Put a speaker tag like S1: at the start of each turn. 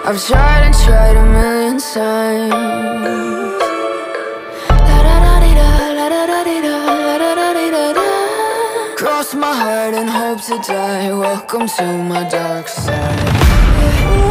S1: I've tried and tried a million times. Cross my heart and hope to die. Welcome to my dark side.